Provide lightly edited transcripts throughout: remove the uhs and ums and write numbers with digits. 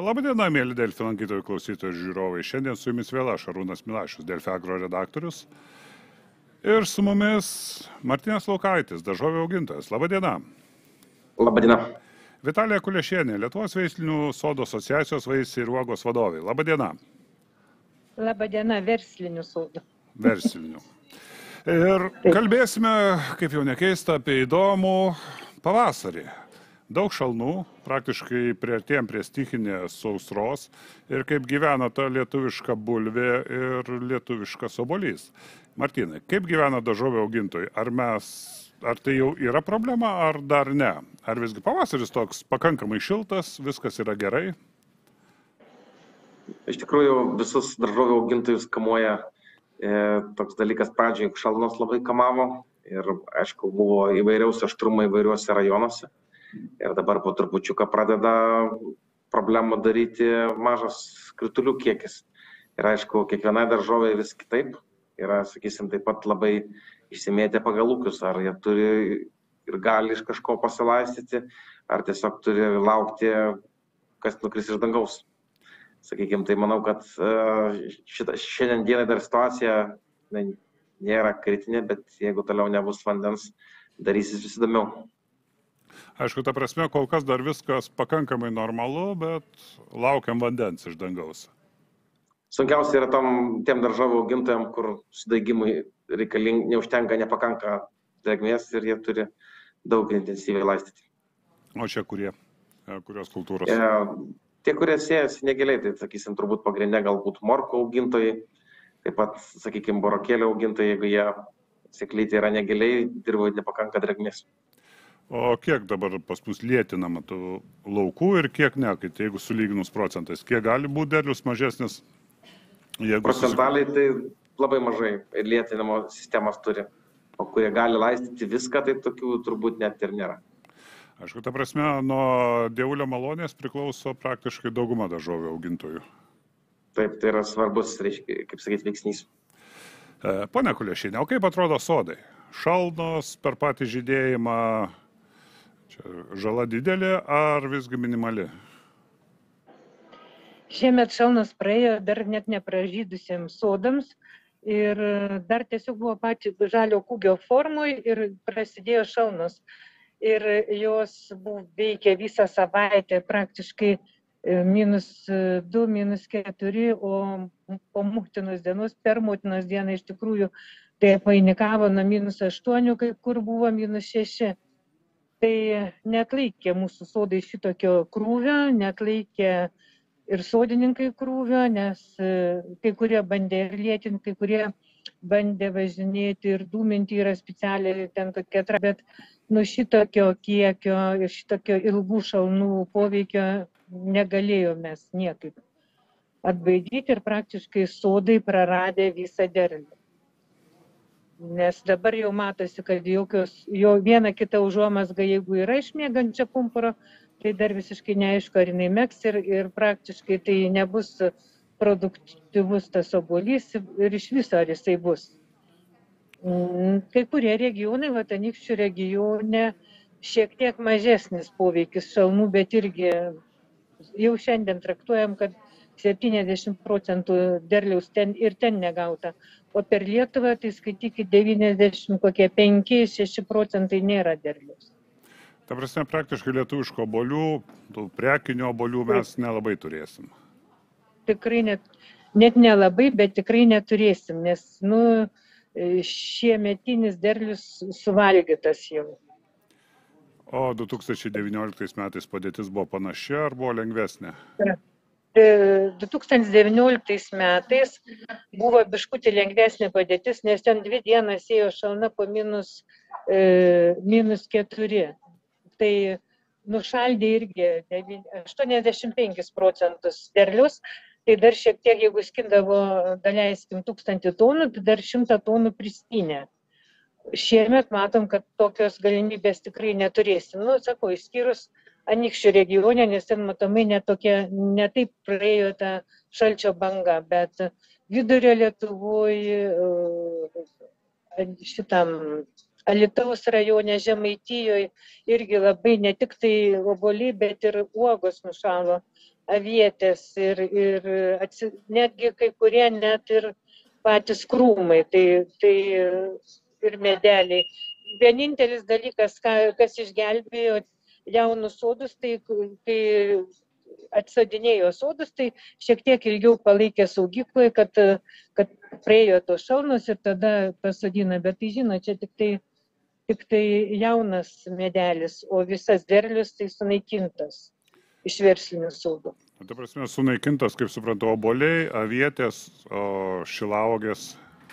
Labadiena, mėly Delfi lankytojų, klausytojų ir žiūrovai. Šiandien su jumis vėl aš, Arūnas Milašius, Delfi Agro redaktorius. Ir su mumis Martynas Laukaitis, daržovių augintojas. Labadiena. Labadiena. Vitalija Kulešienė, Lietuvos veislinių sodų asociacijos vaisiai ir uogos vadovai. Labadiena. Labadiena, verslinių sodų. Verslinių. Ir kalbėsime, kaip jau nekeista, apie įdomų pavasarį. Daug šalnų, praktiškai priartėjom prie stichinės sausros ir kaip gyvena ta lietuviška bulvė ir lietuviškas obuolys. Martynai, kaip gyvena daržovių augintojai? Ar tai jau yra problema, ar dar ne? Ar visgi pavasaris toks pakankamai šiltas, viskas yra gerai? Iš tikrųjų, visus daržovių augintojus kamuoja toks dalykas pradžioje, šalnos labai kamavo ir, aišku, buvo įvairiausi aštrumai įvairiuose rajonuose. Ir dabar po trupučiuką pradeda problemą daryti mažas kritulių kiekis. Ir aišku, kiekvienai daržovė vis kitaip. Yra, sakysim, taip pat labai išsimėtę pagal ūkius. Ar jie turi ir gali iš kažko pasilaistyti, ar tiesiog turi laukti, kas nukris iš dangaus. Sakykim, tai manau, kad šiandien dienai dar situacija nėra kritinė, bet jeigu toliau nebus vandens, darysis vis įdomiau. Aišku, ta prasme, kol kas dar viskas pakankamai normalu, bet laukiam vandens iš dangaus. Sunkiausia yra tiem daržovių augintojams, kur sudaigimui neužtenka, nepakanka drėgmės ir jie turi daug intensyviai laistyti. O čia kurie? Kurios kultūros? Tie, kurie siejasi negiliai, tai, sakysim, turbūt pagrindė galbūt morkų augintojai, taip pat, sakykim, burokėlių augintojai, jeigu jie sėklyti yra negiliai, dirba nepakanka drėgmės. O kiek dabar pas mus lietinama tų laukų ir kiek ne, kai jeigu sulyginus procentais? Kiek gali būti derlius mažesnis? Procentaliai tai labai mažai ir lietinamo sistemas turi. O kurie gali laistyti viską, tai tokių turbūt net ir nėra. Aišku, ta prasme, nuo dievulio malonės priklauso praktiškai dauguma daržovių augintojų. Taip, tai yra svarbus, kaip sakyti, veiksnys. Pone Kulešienė, o kaip atrodo sodai? Šalnos per patį žydėjimą? Žala didelė ar visgi minimali? Šiemet šalnos praėjo dar net nepražydusiems sodams ir dar tiesiog buvo pačių žalio kūgio formoj ir prasidėjo šalnos. Ir jos veikė visą savaitę praktiškai -2, -4, o po motinos dienos, per motinos dieną iš tikrųjų tai apvainikavo nuo -8, kai kur buvo -6. Tai neatlaikė mūsų sodai šitokio krūvio, neatlaikė ir sodininkai krūvio, nes kai kurie bandė ir lietinti, kai kurie bandė važinėti ir dūminti, yra specialiai ten tokia, bet nuo šitokio kiekio ir šitokio ilgų šalnų poveikio negalėjome mes niekaip atbaidyti ir praktiškai sodai praradė visą derlių. Nes dabar jau matosi, kad jo viena kita užuomazga, jeigu yra išmiegančia pumpuro, tai dar visiškai neaišku, ar jinai meks ir praktiškai tai nebus produktyvus tas obuolys ir iš viso ar jisai bus. Kai kurie regionai, Anykščių regione, šiek tiek mažesnis poveikis šalnų, bet irgi jau šiandien traktuojam, kad 70% derliaus ten negauta. O per Lietuvą, tai skaitykit, 95–6% nėra derliaus. Ta prasme, praktiškai lietuviško obuolių, tų prekinių obuolių mes nelabai turėsim. Tikrai net nelabai, bet tikrai neturėsim, nes šiemetinis derlius suvalgytas jau. O 2019 metais padėtis buvo panaši ar buvo lengvesnė? 2019 metais buvo biškutį lengvesnė padėtis, nes ten 2 dienas ėjo šalna po -4. Tai nušaldė irgi 85% derlius, tai dar šiek tiek, jeigu skindavo, daleiskim, 1000 tonų, tai dar 100 tonų priskynė. Šiemet matom, kad tokios galimybės tikrai neturėsim. Sakau, išskyrus Anykščių regione, nes ten matomai ne taip praėjo ta šalčio banga, bet vidurio Lietuvoje, šitam Alytaus rajone, Žemaitijoje irgi labai ne tik tai obuoliai, bet ir uogos nušalo avietės ir netgi kai kurie net ir patys krūmai, tai ir medeliai. Vienintelis dalykas, kas išgelbėjo jaunus sodus, tai kai atsodinėjo sodus, tai šiek tiek ilgiau palaikė saugykloje, kad praėjo tos šalnos ir tada pasodina. Bet tai žino, čia tik tai jaunas medelis, o visas derlius tai sunaikintas iš verslinių sodų. Ta prasme, sunaikintas, kaip suprantu, obuoliai, avietės, o šilauogės.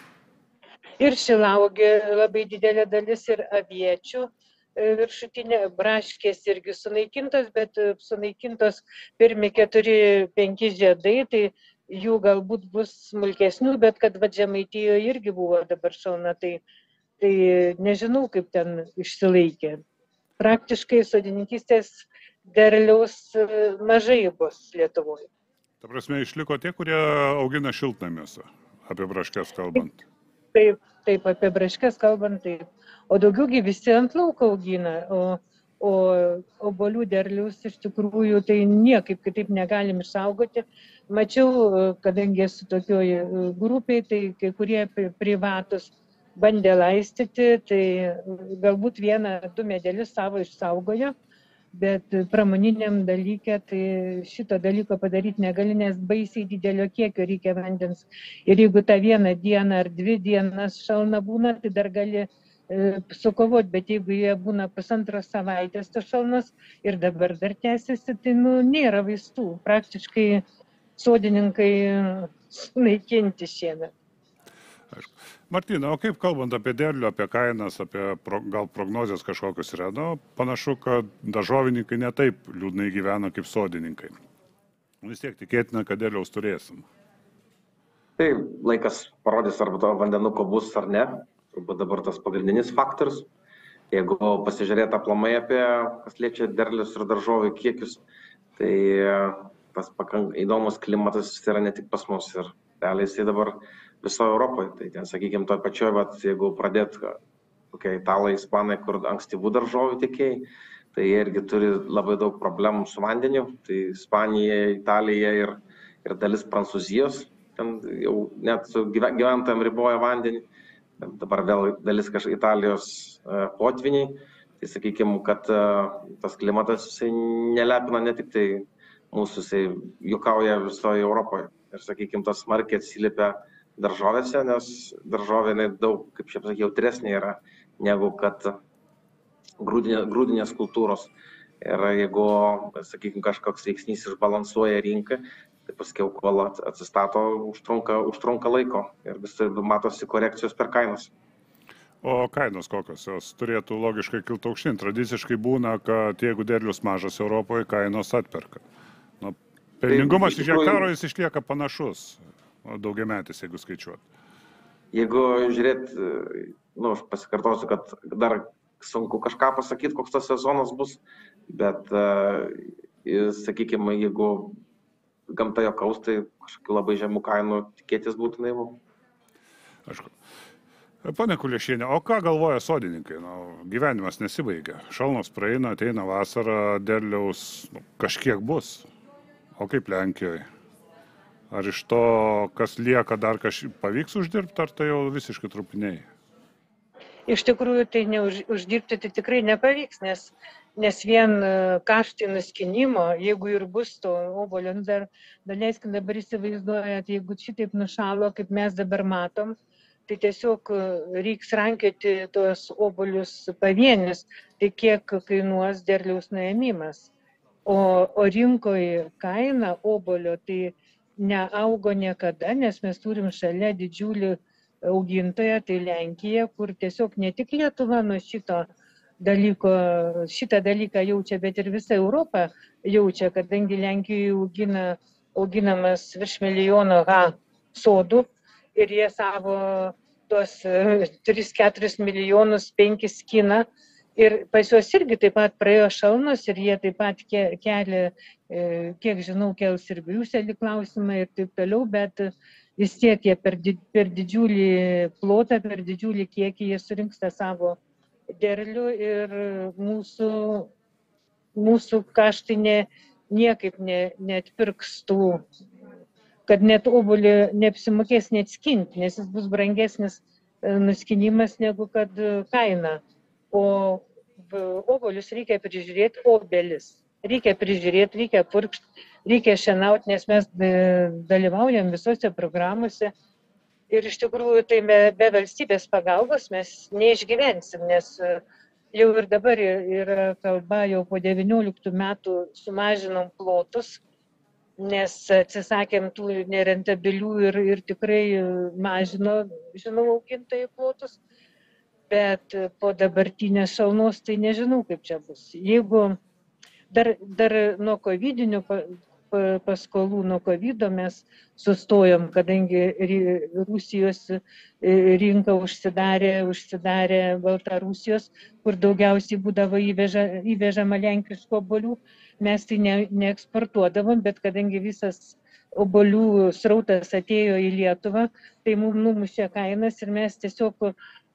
Ir šilauogė labai didelė dalis ir aviečių. Viršutinė braškės irgi sunaikintos, bet sunaikintos pirmi 4-5 žiedai, tai jų galbūt bus smulkesnių, bet kad Žemaitijoje irgi buvo dabar šalna, tai nežinau, kaip ten išsilaikė. Praktiškai sodininkystės derliaus mažai bus Lietuvoje. Ta prasme, išliko tie, kurie augina šiltnamiuose, apie braškes kalbant. Taip, apie braškes kalbant, taip. O daugiaugi visi ant lauko augina, o obuolių derliaus iš tikrųjų tai niekaip kitaip negalim išsaugoti. Mačiau, kadangi esu tokioj grupiai, tai kai kurie privatus bandė laistyti, tai galbūt 1-2 medelius savo išsaugojo, bet pramoniniam dalyke tai šito dalyko padaryti negali, nes baisiai didelio kiekio reikia vandens. Ir jeigu tą 1 dieną ar 2 dienas šalna būna, tai dar gali sukovoti, bet jeigu jie būna 1,5 savaitės tos šalnos ir dabar dar tęsiasi, tai nėra vaistų. Praktiškai sodininkai sunaikinti šiemet. Martina, o kaip kalbant apie derlių, apie kainas, apie gal prognozijas kažkokius yra? Panašu, kad daržovininkai ne taip liūdnai gyvena kaip sodininkai. Vis tiek tikėtina, kad derliaus turėsim. Tai laikas parodys, ar to vandenuko bus ar ne. Turbūt dabar tas pagrindinis faktorius. Jeigu pasižiūrėti aplamai apie, kas liečia derlius ir daržovių kiekius, tai tas pakankamai įdomus klimatas yra ne tik pas mus ir realiai jisai dabar visoje Europoje. Tai ten, sakykime, toj pačioj, jeigu pradėt kokie italai, ispanai, kur ankstyvų daržovių tiekėjai, tai jie irgi turi labai daug problemų su vandeniu. Tai Ispanija, Italija ir dalis Prancūzijos, ten jau net su gyventojams riboja vandenį. Dabar vėl dalis Italijos potviniai. Tai sakykime, kad tas klimatas jisai nelepina ne tik tai mūsų, jisai juokauja visoje Europoje. Ir sakykime, tas smarkiai atsiliepia daržovėse, nes daržovė daug, kaip šiaip sakiau, jautresnė yra negu kad grūdinės kultūros. Ir jeigu, sakykime, kažkoks veiksnys išbalansuoja rinką, tai paskiau, kol atsistato, užtrunka laiko ir vis matosi korekcijos per kainas. O kainos kokios? Jos turėtų logiškai kilti aukštyn. Tradiciškai būna, kad jeigu derlius mažas Europoje, kainos atperka. Pelningumas iš hektaro jis išlieka panašus, daugiametis, jeigu skaičiuot. Jeigu žiūrėt, aš pasikartosiu, kad dar sunku kažką pasakyti, koks tas sezonas bus, bet, sakykime, jeigu gamta juokaus, tai kažkokių labai žemų kainų tikėtis būtų naivu. Aišku. Pane Kuliešienė, o ką galvoja sodininkai? Gyvenimas nesibaigia. Šalnos praeina, ateina vasara, derliaus kažkiek bus. O kaip Lenkijoje? Ar iš to, kas lieka, dar pavyks uždirbti, ar tai jau visiškai trupiniai? Iš tikrųjų, tai uždirbti tai tikrai nepavyks, nes vien kaštai nuskinimo, jeigu ir bus to obuolio, dar leiskime dabar įsivaizduojat, jeigu šitaip nušalo, kaip mes dabar matom, tai tiesiog reiks rankioti tuos obuolius pavienius, tai kiek kainuos derliaus nuėmimas. O rinkoje kaina obuolio tai neaugo niekada, nes mes turim šalia didžiulį augintoją, tai Lenkija, kur tiesiog ne tik Lietuva nuo šitą dalyką jaučia, bet ir visa Europa jaučia, kadangi Lenkijoje auginamas virš 1 milijono ha sodų ir jie savo tuos 3-4 milijonus 5 skina. Ir pas juos irgi taip pat praėjo šalnos ir jie taip pat kelia, kiek žinau, kels ir Briuselį klausimą ir taip toliau, bet vis tiek jie per didžiulį plotą, per didžiulį kiekį jie surinksta savo derlių ir mūsų kaštai niekaip neatpirks tų, kad net obuolį neapsimokės net skinti, nes jis bus brangesnis nuskinimas negu kad kaina. O obuolius reikia prižiūrėti, obelis. Reikia prižiūrėti, reikia purkšti, reikia šienauti, nes mes dalyvaujam visose programuose. Ir iš tikrųjų, tai be valstybės pagalbos mes neišgyvensim, nes jau ir dabar yra kalba, jau po 19 metų sumažinom plotus, nes atsisakėm tų nerentabilių ir tikrai mažino, žinau, augintojai plotus. Bet po dabartinės šalnos tai nežinau, kaip čia bus. Jeigu dar nuo kovidinių paskolų, nuo kovido mes sustojom, kadangi Rusijos rinka užsidarė Baltarusijos, kur daugiausiai būdavo įvežama lenkiškų obuolių, mes tai neeksportuodavom, bet kadangi visas obuolių srautas atėjo į Lietuvą, tai mums numušė kainas ir mes tiesiog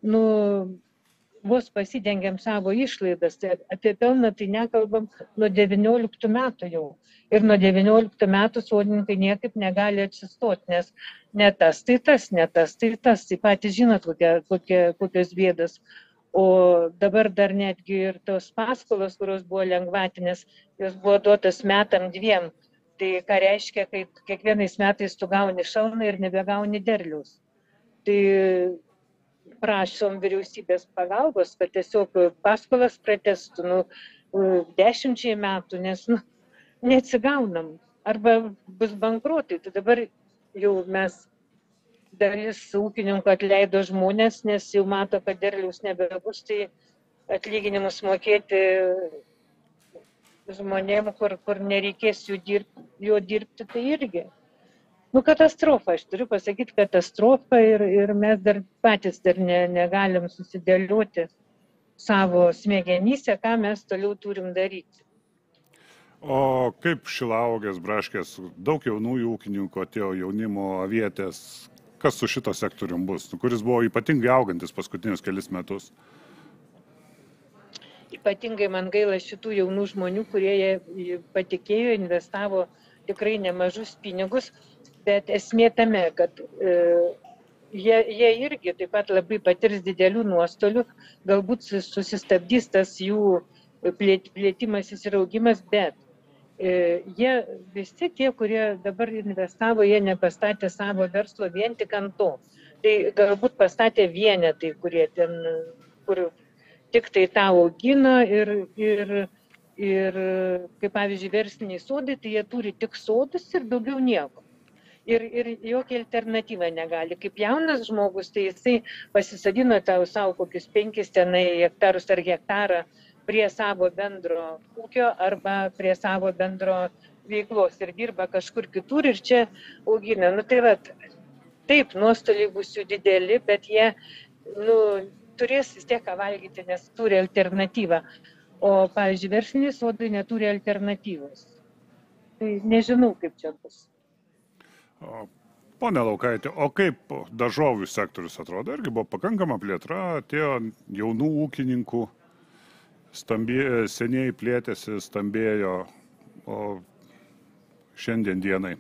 vos pasidengiam savo išlaidas. Apie pelną tai nekalbam nuo 19 metų jau. Ir nuo 19 metų sodininkai niekaip negali atsistoti, nes ne tas, tai tas, ne tas, tai tas. Tai patys žinot, kokios bėdos. O dabar dar netgi ir tos paskolos, kurios buvo lengvatinės, jos buvo duotas metam 2. Tai ką reiškia, kai kiekvienais metais tu gauni šalną ir nebegauni derliaus. Tai prašom vyriausybės pagalbos, kad tiesiog paskolas pratęstų 10 metų, nes neatsigaunam. Arba bus bankrotai. Tai dabar jau mes dalis ūkininkų atleido žmonės, nes jau mato, kad derliaus nebebus, tai atlyginimus mokėti žmonėm, kur nereikės jo dirbti, tai irgi. Katastrofa, aš turiu pasakyti, katastrofa ir mes dar patys negalim susidėlioti savo smegenyse, ką mes toliau turim daryti. O kaip Šilauogės, Braškės, daug jaunųjų ūkininkų atėjo, jaunimo, avietės, kas su šito sektorium bus, kuris buvo ypatingai augantis paskutinius kelis metus? Ypatingai man gaila šitų jaunų žmonių, kurie patikėjo, investavo tikrai nemažus pinigus. Bet esmė tame, kad jie irgi taip pat labai patirs didelių nuostolių, galbūt susistabdys tas jų plėtimasis ir augimas, bet jie visi tie, kurie dabar investavo, jie nepastatė savo verslo vien tik ant to. Tai galbūt pastatė vienetai, kurie ten, kur tik tai tą augina ir kaip pavyzdžiui versliniai sodai, tai jie turi tik sodus ir daugiau nieko. Ir jokia alternatyva negali. Kaip jaunas žmogus, tai jisai pasisadino savo kokius 5 hektarus ar hektarą prie savo bendro ūkio arba prie savo bendro veiklos ir dirba kažkur kitur ir čia augina. Tai va, taip, nuostoliai bus jų dideli, bet jie turės vis tiek ką valgyti, nes turi alternatyvą. O, pavyzdžiui, versliniai sodai neturi alternatyvos. Tai nežinau, kaip čia bus. Pone Laukaitė, o kaip daržovių sektorius atrodo? Irgi buvo pakankama plėtra, atėjo jaunų ūkininkų, seniai plėtėsi, stambėjo, o šiandien dienai.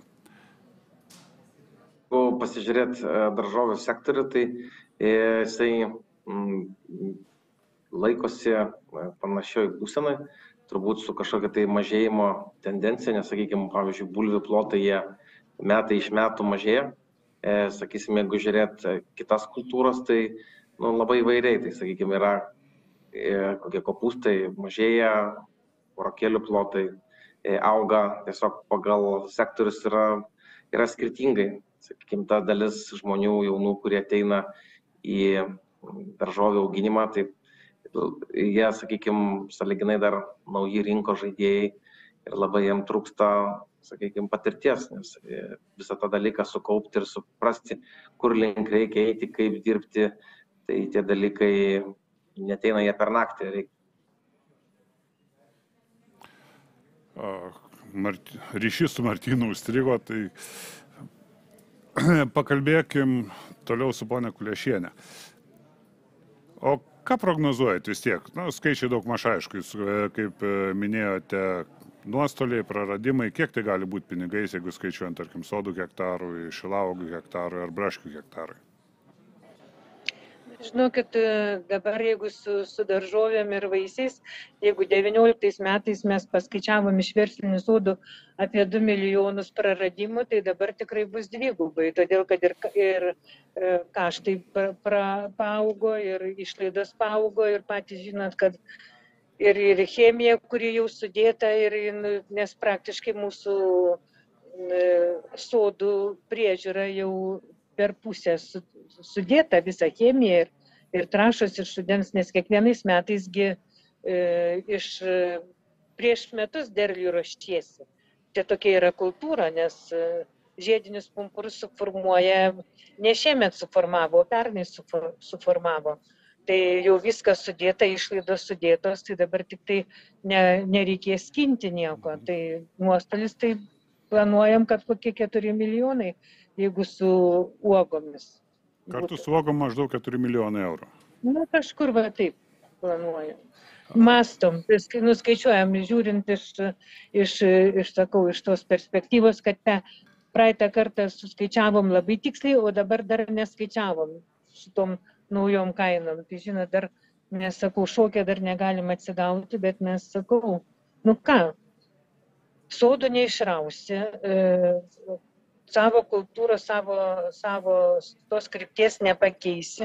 Jeigu pasižiūrėt daržovių sektorių, tai jisai laikosi panašioj būsenai, turbūt su kažkokia tai mažėjimo tendencija, nes, sakykime, pavyzdžiui, bulvių plotai jie metai iš metų mažėja. Sakysime, jeigu žiūrėt kitas kultūros, tai labai įvairiai. Tai, sakykime, yra kokie kopūstai mažėja, burokėlių plotai auga, tiesiog pagal sektorius yra skirtingai. Sakykime, ta dalis žmonių jaunų, kurie ateina į daržovių auginimą, tai jie, sakykime, sąlyginai dar nauji rinkos žaidėjai ir labai jiems trūksta, sakykime, patirties, nes visą tą dalyką sukaupti ir suprasti, kur link reikia eiti, kaip dirbti, tai tie dalykai neteina jie per naktį. Ryšys su Martynu užstrigo, tai pakalbėkim toliau su ponia Kuliešienė. O ką prognozuojate vis tiek? Skaičiai daug maž aišku, kaip minėjote, nuostoliai, praradimai, kiek tai gali būti pinigais, jeigu skaičiuojant, tarkim, sodų hektarui, šilauogių hektarui ar braškių hektarui? Žinokit, dabar jeigu su daržovėm ir vaisiais, jeigu 19 metais mes paskaičiavom iš verslinių sodų apie 2 milijonus praradimų, tai dabar tikrai bus dvigubai, todėl kad ir kaštai paaugo, ir išlaidos paaugo, ir patys žinot, kad ir chemija, kuri jau sudėta, nes praktiškai mūsų sodų priežiūra jau per pusę sudėta visa chemija ir trąšos ir šudens, nes kiekvienais metais prieš metus derlių ruošiesi. Tai tokia yra kultūra, nes žiedinius pumpurus suformuoja, ne šiemet suformavo, pernai suformavo. Tai jau viskas sudėta, išlaidos sudėtos, tai dabar tik tai nereikės skinti nieko. Tai nuostolis tai planuojam, kad kokie 4 milijonai, jeigu su uogomis. Kartu su uogom maždaug 4 milijonai eurų. Na, kažkur va taip planuojam. Mastom, nuskaičiuojam, žiūrint iš tos perspektyvos, kad praeitą kartą suskaičiavom labai tiksliai, o dabar dar neskaičiavom su tom naujom kainom. Tai žinot, dar, nesakau, šokę dar negalim atsigauti, bet mes sakau, nu ką, sodų neišrausi, savo kultūros, savo tos krypties nepakeisi.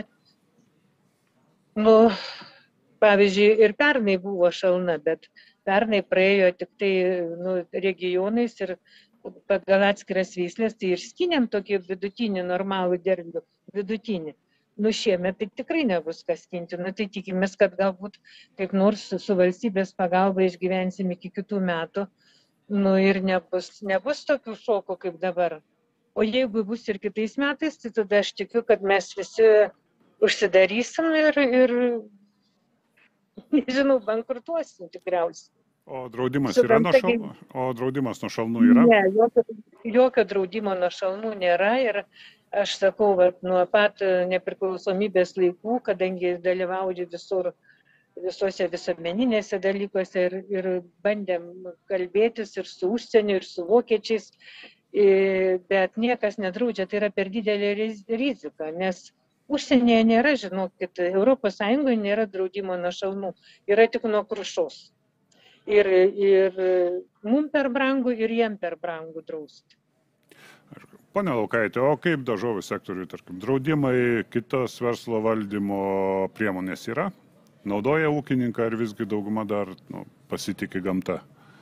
Nu, pavyzdžiui, ir pernai buvo šalna, bet pernai praėjo tik tai regionais ir pagal atskiras veislės, tai ir skynėm tokį vidutinį normalų derlių, vidutinį. Nu, šiemet tai tikrai nebus kas skinti, tai tikimės, kad galbūt kaip nors su valstybės pagalba išgyvensim iki kitų metų, ir nebus tokių šokų kaip dabar. O jeigu bus ir kitais metais, tai tada aš tikiu, kad mes visi užsidarysim ir nežinau, bankrutuosim tikriausiai. O draudimas yra nuo šalnų? O draudimas nuo šalnų yra? Ne, jokio draudimo nuo šalnų nėra ir aš sakau, nuo pat nepriklausomybės laikų, kadangi dalyvauju visose visuomeninėse dalykuose ir bandėm kalbėtis ir su užsieniu, ir su vokiečiais, bet niekas nedraudžia, tai yra per didelė rizika, nes užsienyje nėra, žinokit, Europos Sąjungoje nėra draudimo nuo šalnų, yra tik nuo krušos. Ir mums per brangu, ir jiem per brangu drausti. Pone Laukaitė, o kaip daržovių sektoriui, tarkim, draudimai, kitos verslo valdymo priemonės yra? Naudoja ūkininką ar visgi dauguma dar pasitikė gamta?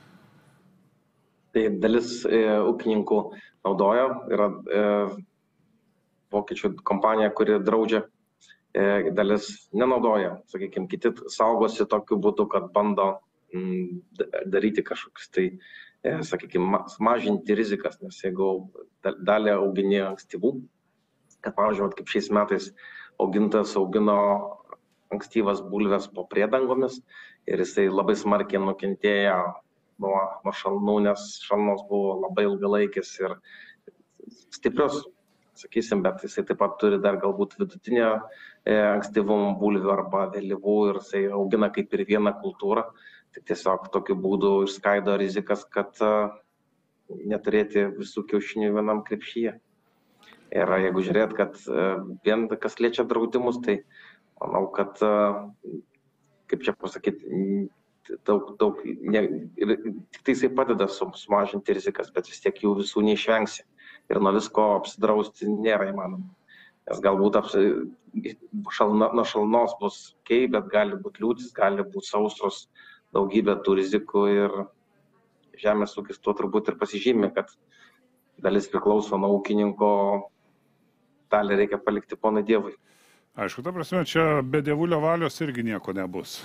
Tai dalis ūkininkų naudoja, yra vokiečių kompanija, kuri draudžia, dalis nenaudoja. Sakykime, kiti saugosi tokiu būdu, kad bando daryti kažkokius, tai, sakykime, mažinti rizikas, nes jeigu dalį augini ankstyvų, kad, pavyzdžiui, kaip šiais metais augintas augino ankstyvas bulves po priedangomis ir jisai labai smarkiai nukentėjo nuo šalnų, nes šalnos buvo labai ilgalaikis ir stiprios, sakysim, bet jisai taip pat turi dar galbūt vidutinio ankstyvumo bulvių arba vėlyvų ir jisai augina kaip ir vieną kultūrą. Tai tiesiog tokiu būdu išskaido rizikas, kad neturėti visų kiaušinių vienam krepšyje. Ir jeigu žiūrėt, kad vien kas liečia draudimus, tai manau, kad, kaip čia pasakyti, daug, tik tai jisai padeda sumažinti rizikas, bet vis tiek jų visų neišvengsi. Ir nuo visko apsidrausti nėra įmanoma. Nes galbūt nuo šalnos bus kei, bet gali būti liūtis, gali būti sausros, daugybė tų rizikų ir žemės ūkis tuo turbūt ir pasižymė, kad dalis priklauso nuo ūkininko, dalį reikia palikti ponui Dievui. Aišku, ta prasme, čia be dievulio valios irgi nieko nebus.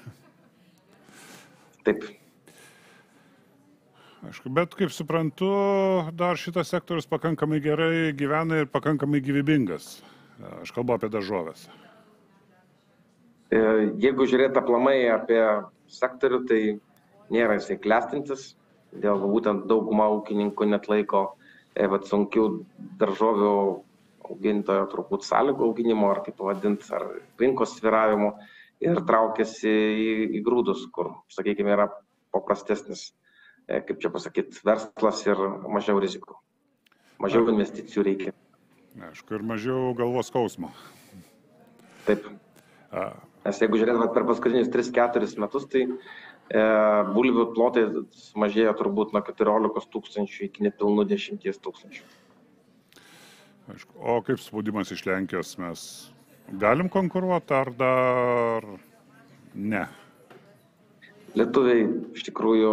Taip. Aišku, bet kaip suprantu, dar šitas sektorius pakankamai gerai gyvena ir pakankamai gyvybingas. Aš kalbu apie daržoves. Jeigu žiūrėti aplamai apie sektorių, tai nėra jisai klestintis, dėl būtent dauguma ūkininkų net laiko sunkių daržovių augintojo turbūt sąlygų auginimo, ar kaip pavadinti, ar rinkos svyravimo ir traukiasi į grūdus, kur, sakykime, yra paprastesnis kaip čia pasakyti, verslas ir mažiau rizikų. Mažiau investicijų reikia. Aišku, ir mažiau galvos skausmo. Taip. Nes jeigu žiūrėtume per paskutinius 3-4 metus, tai bulvių plotai sumažėjo turbūt nuo 14 tūkstančių iki nepilnų 10 tūkstančių. Aišku, o kaip spaudimas iš Lenkijos, mes galim konkuruoti ar dar ne? Lietuviai iš tikrųjų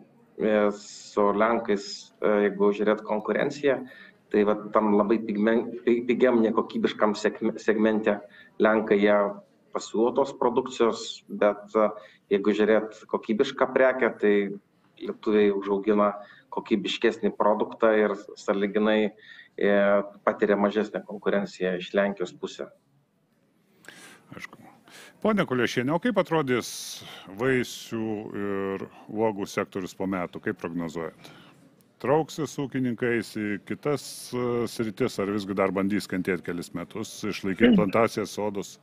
su Lenkais, jeigu žiūrėt konkurenciją, tai tam labai pigiam, nekokybiškam segmente Lenkai jie pasiūlo tos produkcijos, bet jeigu žiūrėt kokybišką prekę, tai lietuviai užaugina kokybiškesnį produktą ir sąlyginai patiria mažesnę konkurenciją iš Lenkijos pusę. Aišku. Pone Kuliešiene, o kaip atrodys vaisių ir uogų sektorius po metų, kaip prognozuojat? Trauksis ūkininkais į kitas sritis, ar visgi dar bandys kentėti kelis metus, išlaikyti plantacijas, sodus?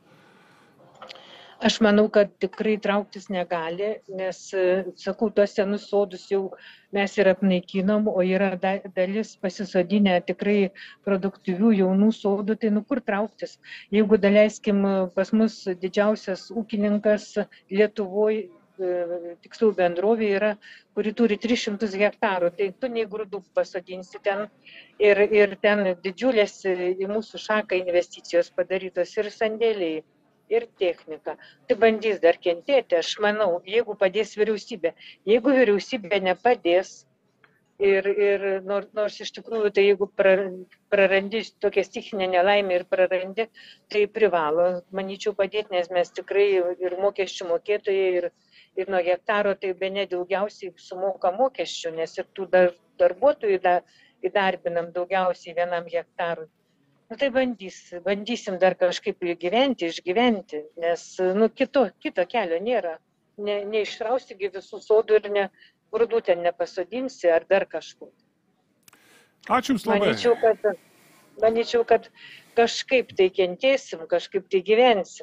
Aš manau, kad tikrai trauktis negali, nes, sakau, tuos senus sodus jau mes ir apnaikinom, o yra dalis pasisodinę tikrai produktyvių jaunų sodų, tai kur trauktis? Jeigu daleiskim, pas mus didžiausias ūkininkas Lietuvoje, tiksliau bendrovė yra, kuri turi 300 hektarų, tai tu nei grūdų pasodinsi ten ir ten didžiulės į mūsų šaką investicijos padarytos ir sandėliai. Ir technika. Tai bandys dar kentėti, aš manau, jeigu padės vyriausybė. Jeigu vyriausybė nepadės, ir nors iš tikrųjų, tai jeigu prarandi tokią stichinę nelaimę ir prarandi, tai privalo, manyčiau, padėti, nes mes tikrai ir mokesčių mokėtojai, ir nuo hektaro tai bene daugiausiai sumoka mokesčių, nes ir tų darbuotojų įdarbinam daugiausiai vienam hektarui. Tai bandysim dar kažkaip išgyventi, nes kito kelio nėra. Neišraustygi visų sodų ir grūdų ten nepasodinsi ar dar kažkur. Ačiū Jums labai. Manyčiau, kad kažkaip tai kentėsim, kažkaip tai gyvensim.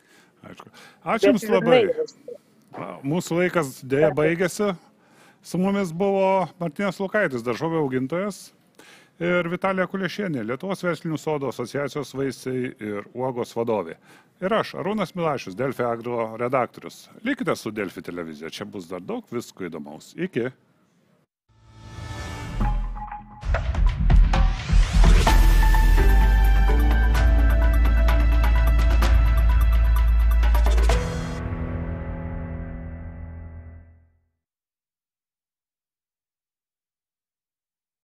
Ačiū Jums labai. Mūsų laikas dėja baigėsi. Su mumis buvo Martynas Lukaitis, daržovių augintojas. Ir Vitalija Kuliešienė, Lietuvos verslinių sodų asociacijos vaisiai ir uogos vadovė. Ir aš, Arūnas Milašius, Delfi Agro redaktorius. Likite su Delfi televizija, čia bus dar daug visko įdomaus. Iki.